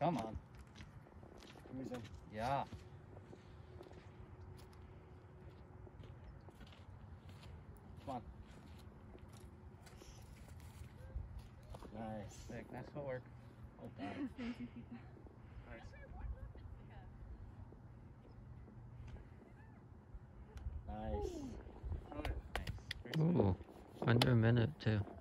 Come on. Squeeze in. Yeah. Come on. Nice. Nick, nice footwork. Well done. Nice. Nice. Ooh, under a minute too.